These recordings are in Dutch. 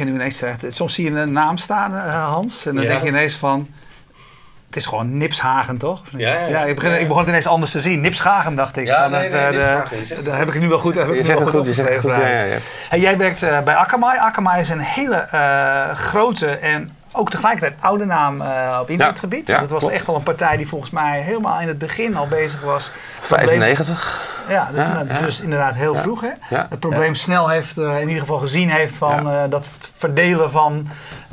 nu ineens soms zie je een naam staan, Hans, en dan denk je ineens van... Het is gewoon Nipshagen, toch? Ja, ik begon het ineens anders te zien. Nipshagen, dacht ik. Ja, daar heb ik nu wel goed. Je zegt het goed, ja. Hey, jij werkt bij Akamai. Akamai is een hele grote en ook tegelijkertijd oude naam op internetgebied. Want het was echt al een partij die volgens mij helemaal in het begin al bezig was. 95. Ja, dus inderdaad heel vroeg. Hè? Ja, het probleem snel heeft, in ieder geval gezien heeft van dat verdelen van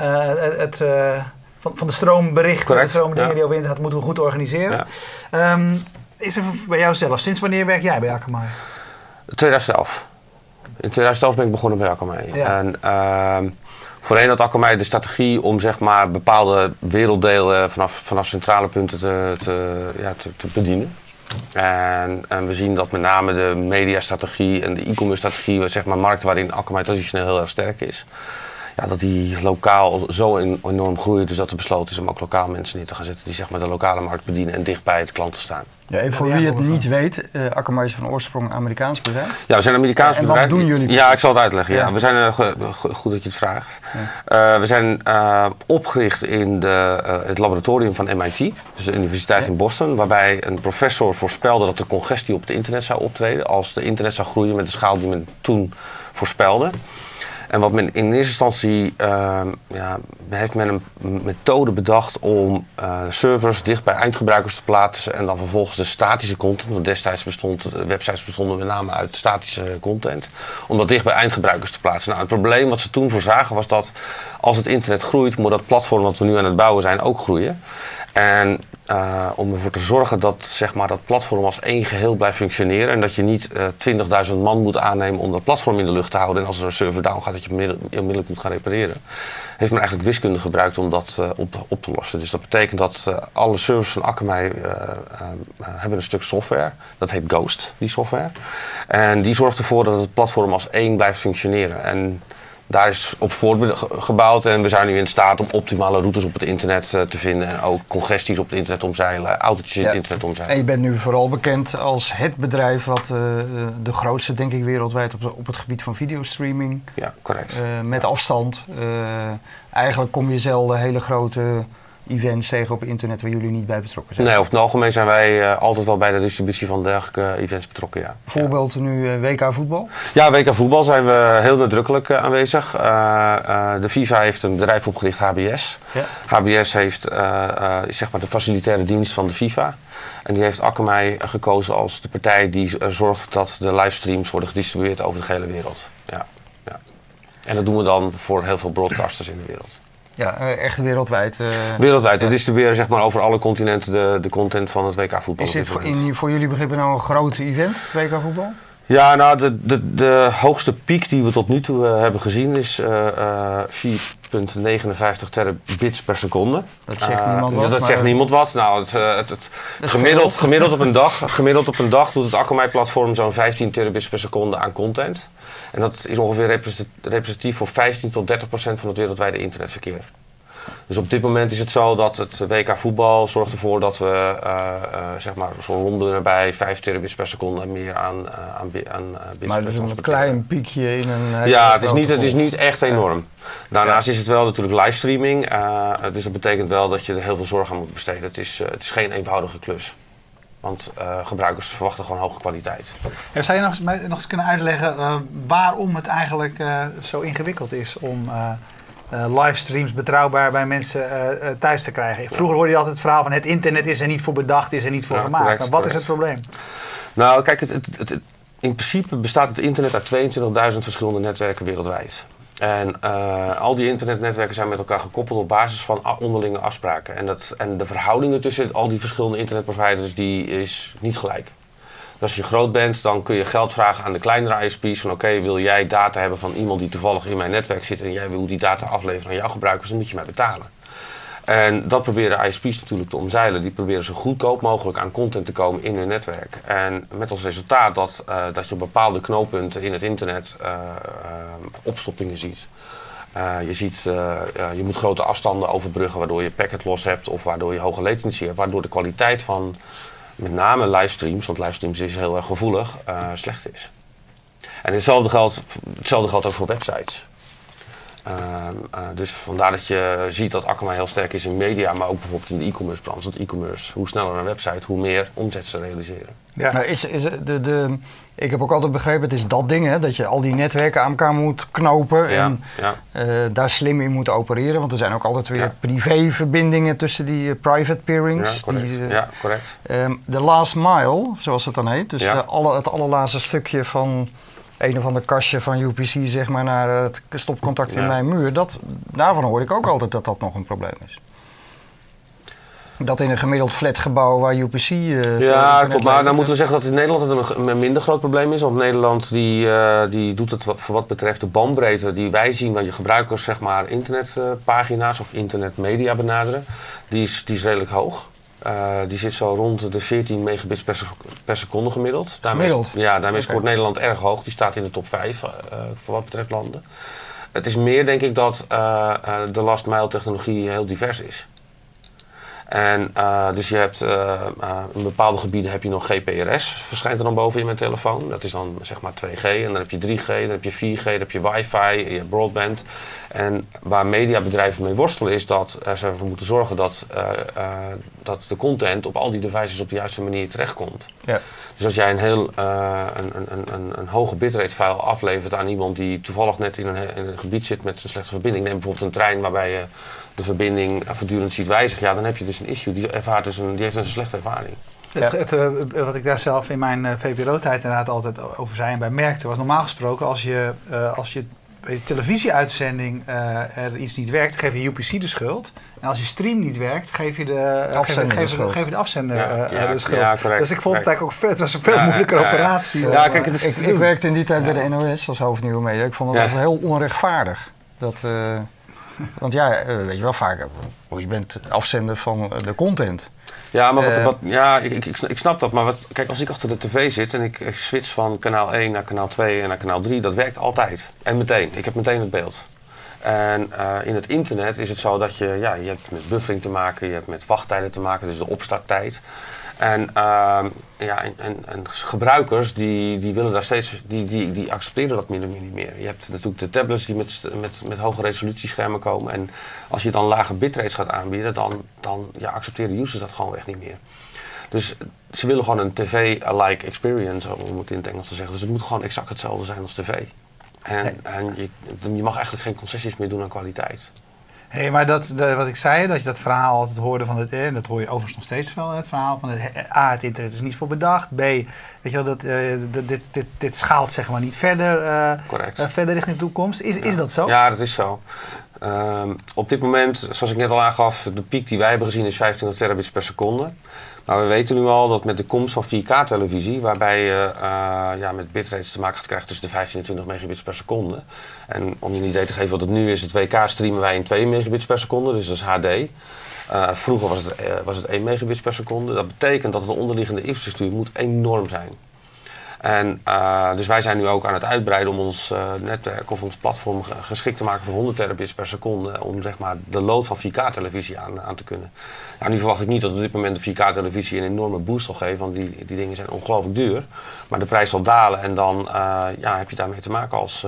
van de stroomberichten, correct, de stroomdingen die over internet moeten we goed organiseren. Ja. Is er bij jou zelf, sinds wanneer werk jij bij Akamai? 2011. In 2011 ben ik begonnen bij Akamai. Ja. En voorheen had Akamai de strategie om zeg maar bepaalde werelddelen vanaf centrale punten te bedienen. En we zien dat met name de mediastrategie en de e-commerce strategie, zeg maar markten waarin Akamai traditioneel heel erg sterk is. Ja, dat die lokaal zo enorm groeien, dus dat er besloten is om ook lokaal mensen neer te gaan zetten die zeg maar de lokale markt bedienen en dicht bij de klanten staan. Ja, even voor wie het niet weet, Akamai is van oorsprong een Amerikaans bedrijf. Ja, we zijn een Amerikaans bedrijf. En wat doen jullie? Ja, ik zal het uitleggen. Ja. We zijn, goed dat je het vraagt. Ja. We zijn opgericht in het laboratorium van MIT, dus de universiteit in Boston, waarbij een professor voorspelde dat de congestie op het internet zou optreden als de internet zou groeien met de schaal die men toen voorspelde. En wat men in eerste instantie heeft men een methode bedacht om servers dicht bij eindgebruikers te plaatsen en dan vervolgens de statische content, want destijds websites bestonden met name uit statische content, om dat dicht bij eindgebruikers te plaatsen. Nou, het probleem wat ze toen voorzagen was dat als het internet groeit, moet dat platform dat we nu aan het bouwen zijn ook groeien. En om ervoor te zorgen dat zeg maar, dat platform als één geheel blijft functioneren en dat je niet 20.000 man moet aannemen om dat platform in de lucht te houden en als er een server down gaat dat je onmiddellijk moet gaan repareren, heeft men eigenlijk wiskunde gebruikt om dat op te lossen. Dus dat betekent dat alle servers van Akamai hebben een stuk software, dat heet Ghost, die software. En die zorgt ervoor dat het platform als één blijft functioneren. En daar is op voortgebouwd en we zijn nu in staat om optimale routes op het internet te vinden en ook congesties op het internet omzeilen, autootjes in het internet omzeilen. En je bent nu vooral bekend als het bedrijf wat de grootste, denk ik, wereldwijd op het gebied van videostreaming. Ja, correct. Met afstand. Eigenlijk kom je zelden hele grote events tegen op internet waar jullie niet bij betrokken zijn. Nee, over het algemeen zijn wij altijd wel bij de distributie van dergelijke events betrokken, ja. Bijvoorbeeld nu WK voetbal? Ja, WK voetbal zijn we heel nadrukkelijk aanwezig. De FIFA heeft een bedrijf opgericht, HBS. Ja. HBS heeft zeg maar de facilitaire dienst van de FIFA. En die heeft Akamai gekozen als de partij die zorgt dat de livestreams worden gedistribueerd over de hele wereld. Ja. Ja. En dat doen we dan voor heel veel broadcasters in de wereld. Ja, echt wereldwijd. Wereldwijd. We distribueren zeg maar over alle continenten de content van het WK voetbal. Is dit voor jullie begrippen nou een groot event, het WK voetbal? Ja, nou de hoogste piek die we tot nu toe hebben gezien is 4,59 terabits per seconde. Dat zegt niemand wat. Dat zegt niemand wat. Nou, gemiddeld op een dag doet het Akamai-platform zo'n 15 terabits per seconde aan content. En dat is ongeveer representatief voor 15 tot 30% van het wereldwijde internetverkeer. Dus op dit moment is het zo dat het WK voetbal zorgt ervoor dat we zeg maar zo'n ronde erbij 5 terabits per seconde meer aan bits. Maar dat is een klein piekje in een... Ja, het is niet echt enorm. Daarnaast is het wel natuurlijk livestreaming. Dus dat betekent wel dat je er heel veel zorg aan moet besteden. Het is geen eenvoudige klus. Want gebruikers verwachten gewoon hoge kwaliteit. Ja, zou je nog eens kunnen uitleggen waarom het eigenlijk zo ingewikkeld is om livestreams betrouwbaar bij mensen thuis te krijgen? Vroeger hoorde je altijd het verhaal van het internet is er niet voor bedacht, is er niet voor gemaakt. Correct, maar wat is het probleem? Nou, kijk, in principe bestaat het internet uit 22.000 verschillende netwerken wereldwijd. En al die internetnetwerken zijn met elkaar gekoppeld op basis van onderlinge afspraken. En de verhoudingen tussen al die verschillende internetproviders die is niet gelijk. Dus als je groot bent, dan kun je geld vragen aan de kleinere ISP's van oké, wil jij data hebben van iemand die toevallig in mijn netwerk zit en jij wil die data afleveren aan jouw gebruikers, dan moet je mij betalen. En dat proberen ISP's natuurlijk te omzeilen. Die proberen zo goedkoop mogelijk aan content te komen in hun netwerk. En met als resultaat dat je op bepaalde knooppunten in het internet opstoppingen ziet. Je moet grote afstanden overbruggen waardoor je packet loss hebt of waardoor je hoge latency hebt. Waardoor de kwaliteit van met name livestreams, want livestreams is heel erg gevoelig, slecht is. En hetzelfde geldt ook voor websites. Dus vandaar dat je ziet dat Akamai heel sterk is in media, maar ook bijvoorbeeld in de e-commerce branche. Want e-commerce, hoe sneller een website, hoe meer omzet ze realiseren. Ja. Nou, ik heb ook altijd begrepen, het is dat ding, hè, dat je al die netwerken aan elkaar moet knopen en daar slim in moet opereren. Want er zijn ook altijd weer privéverbindingen tussen die private peerings. Ja, correct. Correct. De last mile, zoals het dan heet, dus het allerlaatste stukje van een of ander kastje van UPC zeg maar, naar het stopcontact in mijn muur, daarvan hoor ik ook altijd dat dat nog een probleem is. Dat in een gemiddeld flatgebouw waar UPC... ja, klopt. Maar dan moeten we zeggen dat in Nederland het een minder groot probleem is. Want Nederland die doet het voor wat betreft de bandbreedte die wij zien, want je gebruikers zeg maar internetpagina's of internetmedia benaderen, die is redelijk hoog. Die zit zo rond de 14 megabits per seconde gemiddeld. Daarmee scoort Nederland erg hoog. Die staat in de top 5 voor wat betreft landen. Het is meer denk ik dat de last mile technologie heel divers is. En dus je hebt in bepaalde gebieden heb je nog GPRS, verschijnt er dan boven in mijn telefoon. Dat is dan zeg maar 2G en dan heb je 3G, dan heb je 4G, dan heb je wifi, je hebt broadband. En waar mediabedrijven mee worstelen is dat ze ervoor moeten zorgen dat de content op al die devices op de juiste manier terechtkomt. Ja. Dus als jij een hoge bitrate file aflevert aan iemand die toevallig net in een gebied zit met een slechte verbinding, neem bijvoorbeeld een trein waarbij je de verbinding voortdurend ziet wijzigen, dan heb je dus een issue. Die heeft een slechte ervaring. Wat ik daar zelf in mijn VPRO-tijd inderdaad altijd over zei en bij merkte, was normaal gesproken als je bij de televisieuitzending er iets niet werkt, geef je UPC de schuld. En als je stream niet werkt, geef je de afzender de schuld. Ja, correct, dus ik vond het eigenlijk ook het was een veel moeilijker operatie. Ja, kijk, ik werkte in die tijd bij de NOS als hoofdnieuwe media. Ik vond het ook heel onrechtvaardig. Want weet je wel, vaak, je bent afzender van de content. Ja, maar ik snap dat. Maar kijk, als ik achter de tv zit en ik switch van kanaal 1 naar kanaal 2 en naar kanaal 3, dat werkt altijd. En meteen. Ik heb meteen het beeld. En in het internet is het zo dat je hebt met buffering te maken, je hebt met wachttijden te maken, dus de opstarttijd. En gebruikers die willen daar steeds, die accepteren dat min of meer niet meer. Je hebt natuurlijk de tablets die met hoge resolutieschermen komen. En als je dan lage bitrates gaat aanbieden, dan accepteren users dat gewoon echt niet meer. Dus ze willen gewoon een tv-alike experience, om het in het Engels te zeggen. Dus het moet gewoon exact hetzelfde zijn als tv. En je mag eigenlijk geen concessies meer doen aan kwaliteit. Hey, maar wat ik zei, dat je dat verhaal altijd hoorde van en dat hoor je overigens nog steeds wel, het verhaal van het internet is niet voor bedacht. B, weet je wel, dit schaalt zeg maar niet verder, verder richting de toekomst. Is dat zo? Ja, dat is zo. Op dit moment, zoals ik net al aangaf, de piek die wij hebben gezien is 25 terabits per seconde. Maar we weten nu al dat met de komst van 4K-televisie, waarbij je met bitrates te maken gaat krijgen tussen de 15 en 20 megabits per seconde. En om je een idee te geven wat het nu is, het WK streamen wij in 2 megabits per seconde, dus dat is HD. Vroeger was het 1 megabits per seconde. Dat betekent dat de onderliggende infrastructuur moet enorm zijn. En dus wij zijn nu ook aan het uitbreiden om ons netwerk of ons platform geschikt te maken voor 100 terabits per seconde. Om zeg maar de load van 4K-televisie aan te kunnen. Nou, nu verwacht ik niet dat op dit moment de 4K-televisie een enorme boost zal geven, want die dingen zijn ongelooflijk duur. Maar de prijs zal dalen en dan heb je daarmee te maken als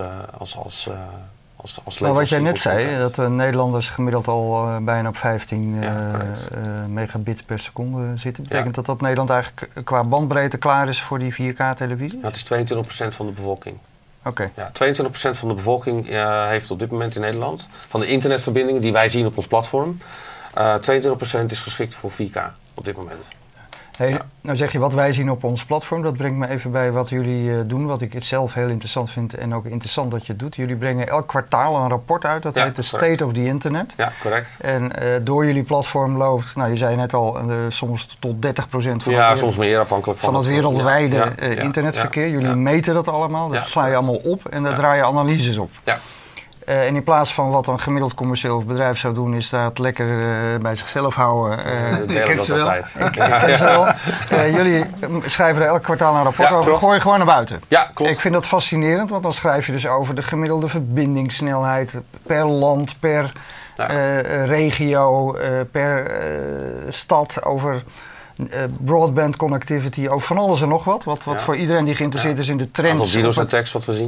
maar wat jij net zei, dat de Nederlanders gemiddeld al bijna op 15 megabit per seconde zitten. Betekent dat Nederland eigenlijk qua bandbreedte klaar is voor die 4K-televisie? Nou, het is 22% van de bevolking. Oké. Ja, 22% van de bevolking heeft op dit moment in Nederland, van de internetverbindingen die wij zien op ons platform, 22% is geschikt voor 4K op dit moment. Hey, nou zeg je wat wij zien op ons platform, dat brengt me even bij wat jullie doen, wat ik het zelf heel interessant vind en ook interessant dat je het doet. Jullie brengen elk kwartaal een rapport uit, dat heet de State of the Internet. Ja, correct. En door jullie platform loopt, nou je zei net al, soms tot 30% van soms meer afhankelijk van het wereldwijde internetverkeer. Jullie meten dat allemaal, dat sla je allemaal op en daar draai je analyses op. Ja. En in plaats van wat een gemiddeld commercieel bedrijf zou doen, is daar het lekker bij zichzelf houden. Ik ken ze wel. Ik ken ze wel. Jullie schrijven er elk kwartaal een rapport over. Gooi je gewoon naar buiten. Ja, klopt. Ik vind dat fascinerend, want dan schrijf je dus over de gemiddelde verbindingssnelheid per land, per regio, per stad, over broadband connectivity, over van alles en nog wat. Wat voor iedereen die geïnteresseerd is in de trends. Het aantal zero's en tekst wat we zien.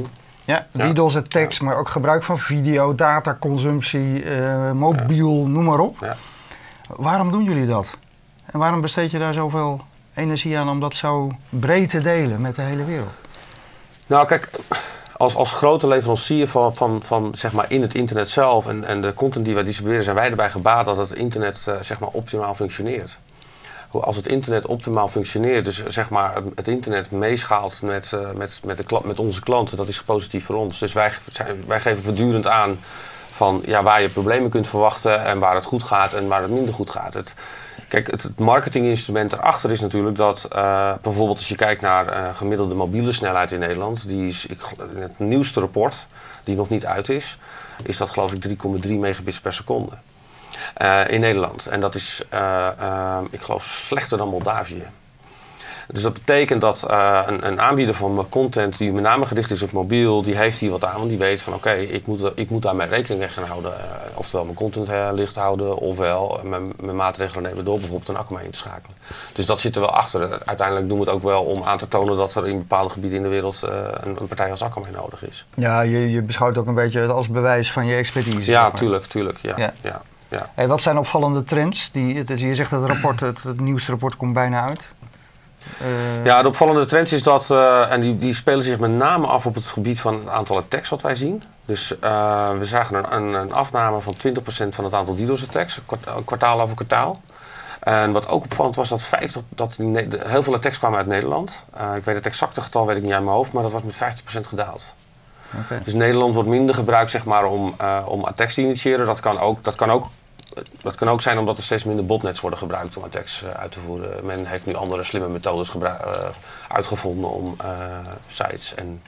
Ja, DDoS-attacks, maar ook gebruik van video, dataconsumptie, mobiel, noem maar op. Ja. Waarom doen jullie dat? En waarom besteed je daar zoveel energie aan om dat zo breed te delen met de hele wereld? Nou kijk, als grote leverancier van zeg maar in het internet zelf en de content die wij distribueren, zijn wij erbij gebaat dat het internet zeg maar optimaal functioneert. Als het internet optimaal functioneert, dus zeg maar het internet meeschaalt met onze klanten, dat is positief voor ons. Dus wij geven voortdurend aan van waar je problemen kunt verwachten en waar het goed gaat en waar het minder goed gaat. Kijk, het marketinginstrument erachter is natuurlijk dat bijvoorbeeld als je kijkt naar gemiddelde mobiele snelheid in Nederland, die is in het nieuwste rapport, die nog niet uit is dat geloof ik 3,3 megabits per seconde. In Nederland. En dat is, ik geloof, slechter dan Moldavië. Dus dat betekent dat een aanbieder van content die met name gericht is op mobiel, die heeft hier wat aan. Want die weet van oké, ik moet daarmee rekening mee gaan houden. Oftewel mijn content licht houden, ofwel mijn maatregelen nemen door bijvoorbeeld een Akamai in te schakelen. Dus dat zit er wel achter. Uiteindelijk doen we het ook wel om aan te tonen dat er in bepaalde gebieden in de wereld een partij als Akamai nodig is. Ja, je beschouwt ook een beetje als bewijs van je expertise. Ja, tuurlijk. Ja. Ja. Hey, wat zijn opvallende trends? Je zegt dat het nieuwste rapport komt bijna uit. Ja, de opvallende trends is dat, en die spelen zich met name af op het gebied van het aantal attacks wat wij zien. Dus we zagen een afname van 20% van het aantal DDoS-attacks, kwartaal over kwartaal. En wat ook opvallend was dat heel veel attacks kwamen uit Nederland. Ik weet het exacte getal weet ik niet uit mijn hoofd, maar dat was met 50% gedaald. Okay. Dus Nederland wordt minder gebruikt zeg maar, om attacks te initiëren. Dat kan ook zijn omdat er steeds minder botnets worden gebruikt om attacks uit te voeren. Men heeft nu andere slimme methodes uitgevonden om sites en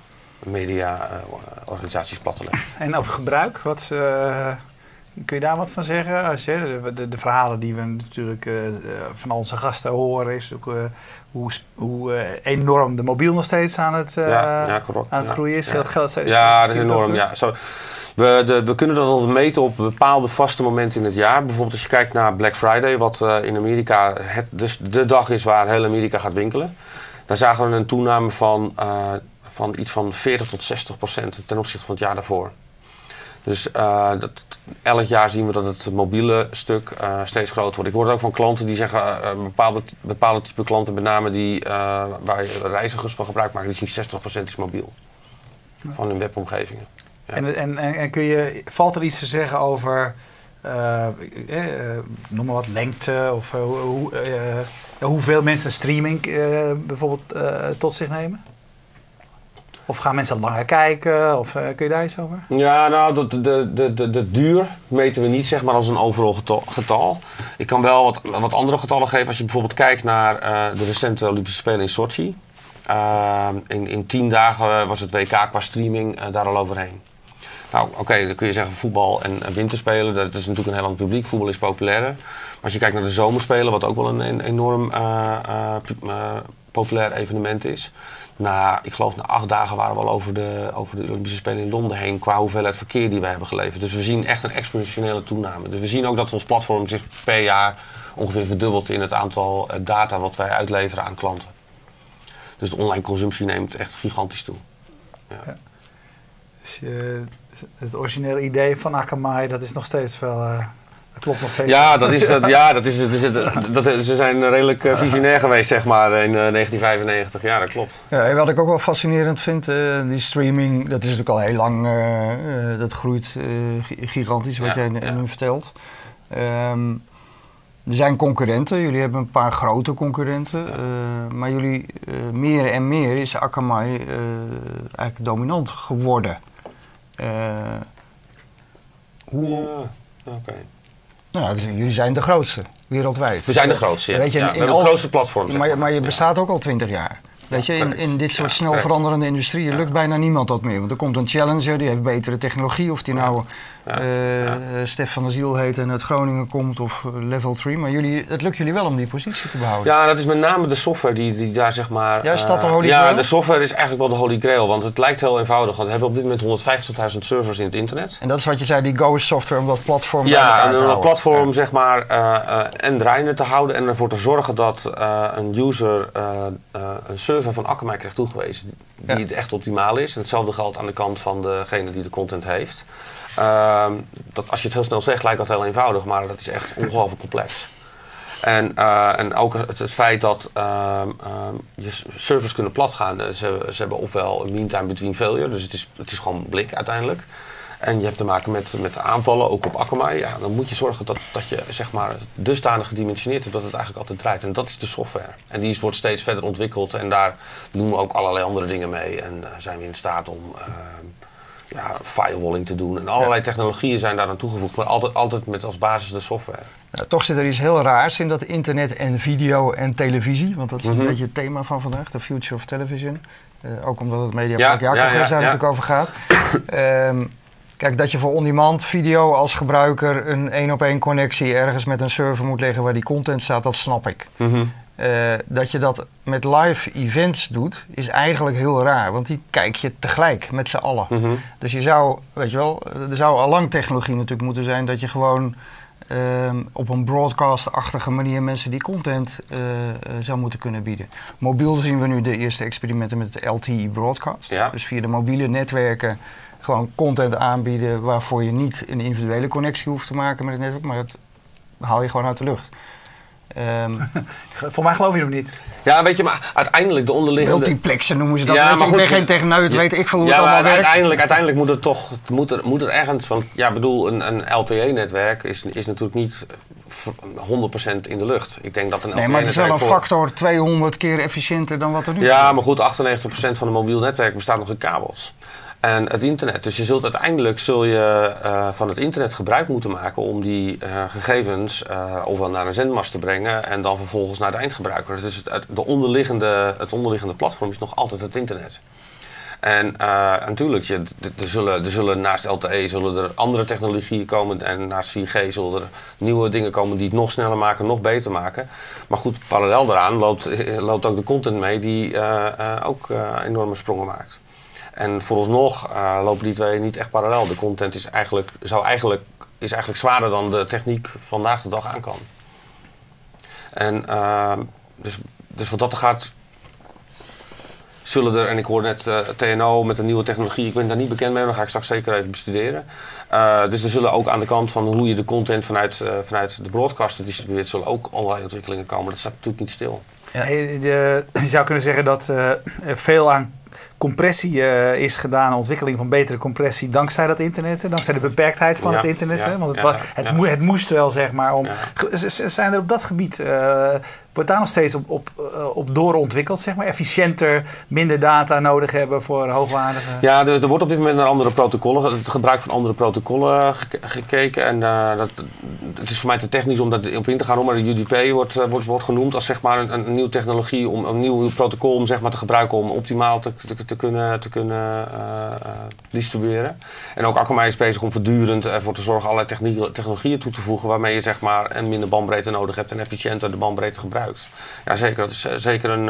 mediaorganisaties plat te leggen. En over gebruik, kun je daar wat van zeggen? Als de verhalen die we natuurlijk van onze gasten horen is ook, hoe enorm de mobiel nog steeds aan het groeien is. Dat is enorm. Ja. We kunnen dat al meten op bepaalde vaste momenten in het jaar. Bijvoorbeeld als je kijkt naar Black Friday, wat in Amerika dus de dag is waar heel Amerika gaat winkelen. Daar zagen we een toename van iets van 40-60% ten opzichte van het jaar daarvoor. Dus elk jaar zien we dat het mobiele stuk steeds groter wordt. Ik hoor het ook van klanten die zeggen, bepaalde type klanten met name waar reizigers van gebruik maken, die zien 60% is mobiel van hun webomgevingen. Ja. En valt er iets te zeggen over, noem maar wat, lengte of hoeveel mensen streaming bijvoorbeeld tot zich nemen? Of gaan mensen langer kijken? Of kun je daar iets over? Ja, nou, de duur meten we niet zeg maar als een overal getal. Ik kan wel wat andere getallen geven. Als je bijvoorbeeld kijkt naar de recente Olympische Spelen in Sochi. In 10 dagen was het WK qua streaming daar al overheen. Nou, oké, dan kun je zeggen voetbal en winterspelen. Dat is natuurlijk een heel ander publiek. Voetbal is populairder. Maar als je kijkt naar de zomerspelen, wat ook wel een enorm populair evenement is. Ik geloof na 8 dagen waren we al over de Olympische Spelen in Londen heen qua hoeveelheid verkeer die we hebben geleverd. Dus we zien echt een exponentiële toename. Dus we zien ook dat ons platform zich per jaar ongeveer verdubbelt in het aantal data wat wij uitleveren aan klanten. Dus de online consumptie neemt echt gigantisch toe. Ja. Dus het originele idee van Akamai, dat is nog steeds wel... Dat klopt nog steeds. Ze zijn redelijk visionair geweest, zeg maar, in 1995. Ja, dat klopt. Ja, en wat ik ook wel fascinerend vind, die streaming, dat is natuurlijk al heel lang, dat groeit gigantisch, wat jij nu vertelt. Er zijn concurrenten, jullie hebben een paar grote concurrenten, maar jullie meer en meer is Akamai eigenlijk dominant geworden. Oké. Nou, dus jullie zijn de grootste wereldwijd. We zijn de grootste, ja. Weet je, we hebben het grootste platform. Maar je bestaat ook al 20 jaar. Weet je, in dit soort snel veranderende industrieën lukt bijna niemand dat meer. Want er komt een challenger, die heeft betere technologie. Of die Stef van der Ziel heet en uit Groningen komt of Level 3. Maar het lukt jullie wel om die positie te behouden. Ja, dat is met name de software die daar zeg maar... Ja, is dat de Holy Grail? Ja, de software is eigenlijk wel de Holy Grail. Want het lijkt heel eenvoudig. Want we hebben op dit moment 150.000 servers in het internet. En dat is wat je zei, die Ghost software om dat platform en om dat platform zeg maar en draaiende te houden. En ervoor te zorgen dat een user een server server van Akamai krijgt toegewezen die het echt optimaal is. En hetzelfde geldt aan de kant van degene die de content heeft. Dat als je het heel snel zegt, lijkt dat heel eenvoudig, maar dat is echt ongelooflijk complex. En ook het feit dat je servers kunnen platgaan. Ze hebben ofwel een mean time between failure, dus het is gewoon blik uiteindelijk. En je hebt te maken met aanvallen, ook op Akamai. Ja, dan moet je zorgen dat je zeg maar dusdanig gedimensioneerd hebt dat het eigenlijk altijd draait. En dat is de software. En die wordt steeds verder ontwikkeld en daar doen we ook allerlei andere dingen mee. En zijn we in staat om firewalling te doen. En allerlei technologieën zijn daar aan toegevoegd, maar altijd met als basis de software. Ja, toch zit er iets heel raars in dat internet en video en televisie. Want dat is een beetje het thema van vandaag, de future of television. Ook omdat het Mediapark Jaarcongres daar natuurlijk over gaat. Kijk, dat je voor on-demand video als gebruiker een 1-op-1 connectie ergens met een server moet leggen waar die content staat, dat snap ik. Dat je dat met live events doet, is eigenlijk heel raar. Want die kijk je tegelijk met z'n allen. Dus je zou, weet je wel, er zou al lang technologie natuurlijk moeten zijn dat je gewoon op een broadcast-achtige manier mensen die content zou moeten kunnen bieden. Mobiel zien we nu de eerste experimenten met het LTE broadcast. Ja. Dus via de mobiele netwerken gewoon content aanbieden waarvoor je niet een individuele connectie hoeft te maken met het netwerk, maar dat haal je gewoon uit de lucht. Voor mij geloof je hem niet. Ja, weet je, maar uiteindelijk de onderliggende... Multiplexen noemen ze dat. Ja, maar goed, geen techneut, weet ik veel hoe het allemaal werkt. Uiteindelijk moet het toch, moet er ergens, want ja, bedoel, een LTE-netwerk is natuurlijk niet 100% in de lucht. Ik denk dat een LTE-netwerk... Nee, maar het is wel een factor 200 keer efficiënter dan wat er nu is. Ja, maar goed, 98% van een mobiel netwerk bestaat nog in kabels. En het internet. Dus uiteindelijk zul je van het internet gebruik moeten maken om die gegevens ofwel naar een zendmast te brengen en dan vervolgens naar de eindgebruiker. Dus het onderliggende platform is nog altijd het internet. En natuurlijk, er zullen naast LTE zullen er andere technologieën komen en naast 4G zullen er nieuwe dingen komen die het nog sneller maken, nog beter maken. Maar goed, parallel daaraan loopt ook de content mee die ook enorme sprongen maakt. En vooralsnog lopen die twee niet echt parallel. De content is eigenlijk zwaarder dan de techniek vandaag de dag aan kan. En dus wat dat er gaat, zullen er, en ik hoor net TNO met een nieuwe technologie, ik ben daar niet bekend mee, maar dat ga ik straks zeker even bestuderen. Dus er zullen ook aan de kant van hoe je de content vanuit de broadcaster distribueert, zullen ook allerlei ontwikkelingen komen. Dat staat natuurlijk niet stil. Ja. Je zou kunnen zeggen dat veel aan compressie is gedaan, ontwikkeling van betere compressie dankzij dat internet, dankzij de beperktheid van het internet. Hè? Want het moest wel, zeg maar. Zijn er op dat gebied, wordt daar nog steeds op doorontwikkeld, zeg maar? Efficiënter, minder data nodig hebben voor hoogwaardige... Ja, er wordt op dit moment naar andere protocollen, het gebruik van andere protocollen gekeken. En het is voor mij te technisch om daar op in te gaan, maar de UDP wordt genoemd als zeg maar een nieuwe technologie, een nieuw protocol om zeg maar te gebruiken om optimaal te kunnen distribueren. En ook Akamai is bezig om voortdurend ervoor te zorgen allerlei technologieën toe te voegen waarmee je zeg maar en minder bandbreedte nodig hebt en efficiënter de bandbreedte gebruikt. Ja, zeker. Dat is zeker een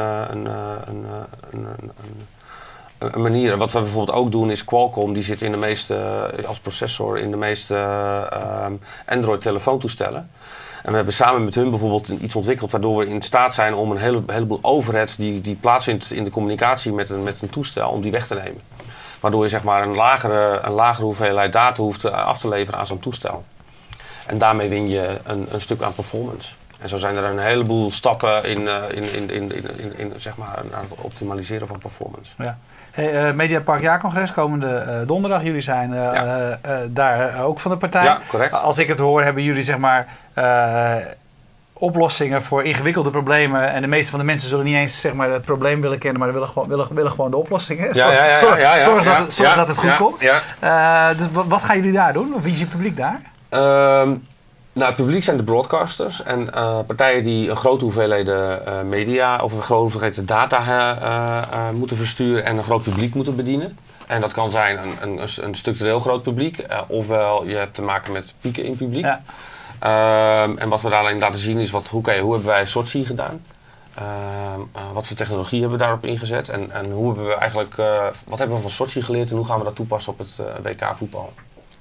manier. Wat we bijvoorbeeld ook doen is Qualcomm, die zit in de meeste, als processor in de meeste Android telefoontoestellen. En we hebben samen met hun bijvoorbeeld iets ontwikkeld waardoor we in staat zijn om een heleboel overhead die plaatsvindt in de communicatie met een toestel, om die weg te nemen. Waardoor je zeg maar een lagere hoeveelheid data hoeft af te leveren aan zo'n toestel. En daarmee win je een stuk aan performance. En zo zijn er een heleboel stappen in zeg maar, naar het optimaliseren van performance. Ja. Hey, Mediapark Jaarcongres komende donderdag. Jullie zijn daar ook van de partij. Ja, correct. Als ik het hoor, hebben jullie zeg maar oplossingen voor ingewikkelde problemen. En de meeste van de mensen zullen niet eens zeg maar, het probleem willen kennen, maar willen gewoon de oplossing. Hè? Zorg dat het goed komt. Ja. Dus wat gaan jullie daar doen? Wie is je publiek daar? Nou, het publiek zijn de broadcasters en partijen die een grote hoeveelheden media of een grote hoeveelheid data moeten versturen en een groot publiek moeten bedienen. En dat kan zijn een structureel groot publiek, ofwel je hebt te maken met pieken in publiek. Ja. En wat we daar alleen laten zien is hoe hebben wij Sochi gedaan? Wat voor technologie hebben we daarop ingezet? En hoe hebben we eigenlijk, wat hebben we van Sochi geleerd en hoe gaan we dat toepassen op het WK voetbal?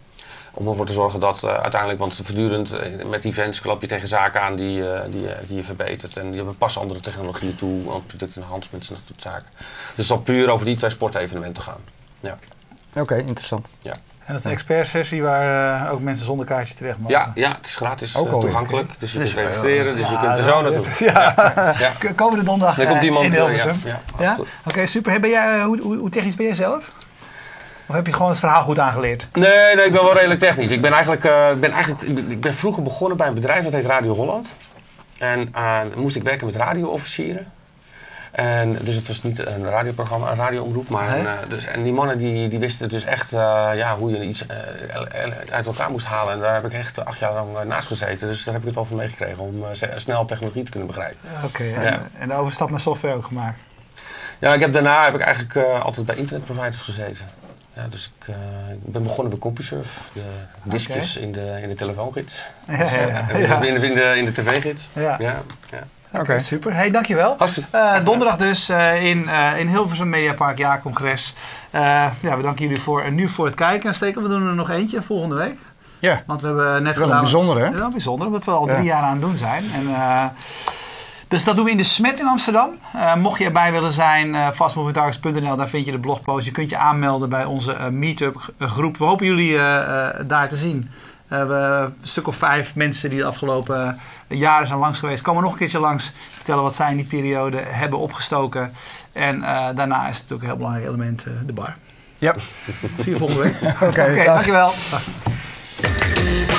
Om ervoor te zorgen dat uiteindelijk, want voortdurend met events klap je tegen zaken aan die je verbetert. En je past andere technologieën toe, product enhancements en dat soort zaken. Dus het zal puur over die 2 sportevenementen gaan. Ja. Oké, interessant. Ja. En dat is een expertsessie waar ook mensen zonder kaartjes terecht mogen? Ja, het is gratis toegankelijk. Dus je kunt Dus, registreren, dus je kunt er zo naartoe. Ja. Komende donderdag Dan komt iemand, in Hilversum. Ja? Oké, super. Hey, ben jij, hoe technisch ben jij zelf? Of heb je gewoon het verhaal goed aangeleerd? Nee, ik ben wel redelijk technisch. Ik ben vroeger begonnen bij een bedrijf dat heet Radio Holland. En moest ik werken met radioofficieren. En dus het was niet een radioprogramma, een radioomroep, maar en die mannen die wisten dus echt hoe je iets uit elkaar moest halen. En daar heb ik echt 8 jaar lang naast gezeten. Dus daar heb ik het wel van meegekregen om snel technologie te kunnen begrijpen. Oké, en de overstap naar software ook gemaakt? Ja, daarna heb ik eigenlijk altijd bij internetproviders gezeten. Ja, dus ik ben begonnen bij CompuServe, de diskjes in de telefoongids. In de tv-gids. Oké, super. Hey, dankjewel. Donderdag dus in Hilversum Mediapark Jaarcongres. We danken jullie nu voor het kijken. Steken, we doen er nog eentje volgende week. Ja. Want we hebben net gedaan. Bijzonder, hè? Ja, bijzonder, omdat we al 3 jaar aan het doen zijn. Dus dat doen we in de Smet in Amsterdam. Mocht je erbij willen zijn, fastmovingtargets.nl, daar vind je de blogpost. Je kunt je aanmelden bij onze meetup groep. We hopen jullie daar te zien. We een stuk of 5 mensen die de afgelopen jaren zijn langs geweest, komen nog een keertje langs, vertellen wat zij in die periode hebben opgestoken. En daarna is het ook een heel belangrijk element, de bar. Ja. Zie je volgende week. Oké, dankjewel. Dag.